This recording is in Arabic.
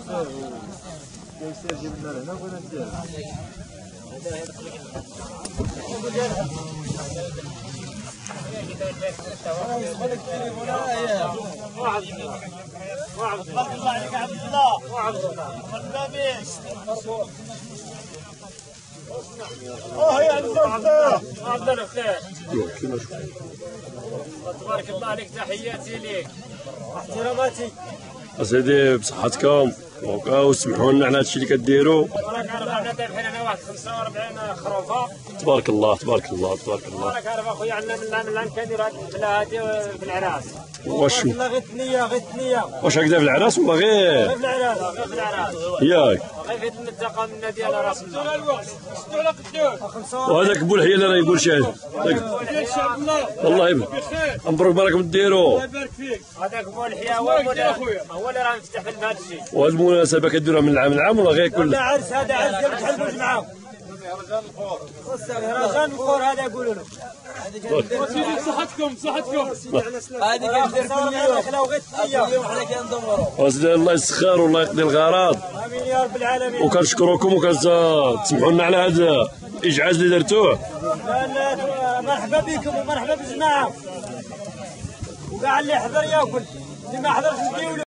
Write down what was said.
يصير جبنا لهنا وبغينا ندير. بارك الله عليك عبد الله. وعبد الله بيش. يا عبد الله خير. تبارك الله عليك، تحياتي ليك واحتراماتي. اسيدي بصحتكم وسمحوا لنا على هذا الشيء اللي كديروا. راك عارف انا ذابحين هنا واحد 45 خروفه. تبارك الله تبارك الله تبارك الله. راك عارف اخويا عندنا من الان كنديروا هذه البلا هذه بالعراس. واش غير ثنيه غير ثنيه. واش هكذا في العراس ولا غير؟ غير في العراس غير في العراس. ياك. غير في المنطقه من ديال راس الله. وهذاك بولحيه اللي راه يقول شي حاجه. والله مبروك باركم ديروا. الله يبارك فيك. هذاك بولحيه هو اللي راه مفتح في هذا الشيء. وهذه المناسبه كديروها من العام لعام ولا غير كل؟ هذا عرس ديال بحال الجمعه. رجال الفخور هذا يقولوا له. صحتكم. هذه كندير خلاو غير الثنيه وحنا كندوروا. اسيدي الله يسخر والله يقضي الغرض. امين يا رب العالمين. وكنشكركم وكتسمحوا لنا على هذا الاجعاز اللي درتوه. لا مرحبا بكم ومرحبا بالجماعه وكاع اللي حضر ياكل، اللي ما حضرش يجيو.